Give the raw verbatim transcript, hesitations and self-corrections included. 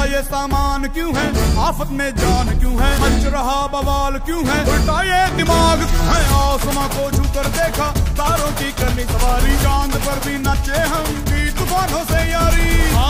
ये सामान क्यों है, आफत में जान क्यों है, मच रहा बवाल क्यों है, उल्टा ये दिमाग क्यों है। आसमां को छू कर देखा, तारों की करनी सवारी, चांद पर भी नाचे हम भी तूफानों से यारी।